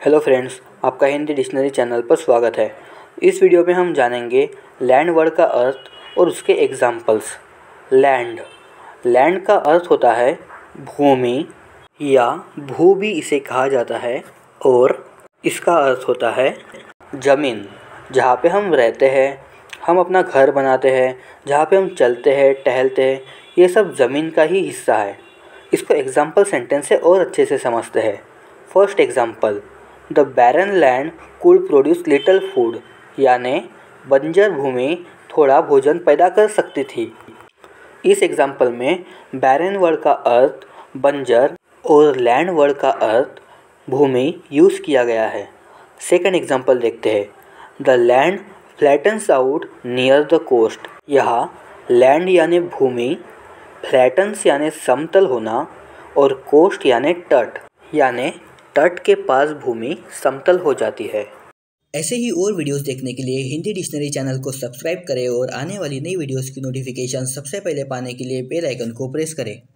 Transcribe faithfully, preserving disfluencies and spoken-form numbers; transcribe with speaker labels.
Speaker 1: Hello friends, आपका Hindi dictionary channel पर स्वागत है। इस वीडियो में हम जानेंगे लैंड वर्ड का अर्थ और उसके एग्जाम्पल्स। लैंड लैंड का अर्थ होता है भूमि या भू भी इसे कहा जाता है, और इसका अर्थ होता है ज़मीन, जहाँ पे हम रहते हैं, हम अपना घर बनाते हैं, जहाँ पे हम चलते हैं, टहलते हैं, ये सब ज़मीन का ही हिस्सा है। इसको एग्जाम्पल सेंटेंस से और अच्छे से समझते हैं। First example, the barren land could produce little food, यानी बंजर भूमि थोड़ा भोजन पैदा कर सकती थी। इस एग्जाम्पल में बैरन वर्ड का अर्थ बंजर और लैंड वर्ड का अर्थ भूमि यूज़ किया गया है। सेकंड एग्जाम्पल देखते हैं, the land flattens out near the coast. यहाँ लैंड यानी भूमि, फ्लैटन्स यानी समतल होना, और कोस्ट यानी तट, यानी तट के पास भूमि समतल हो जाती है।
Speaker 2: ऐसे ही और वीडियोस देखने के लिए हिंदी डिक्शनरी चैनल को सब्सक्राइब करें और आने वाली नई वीडियोस की नोटिफिकेशन सबसे पहले पाने के लिए बेल आइकन को प्रेस करें।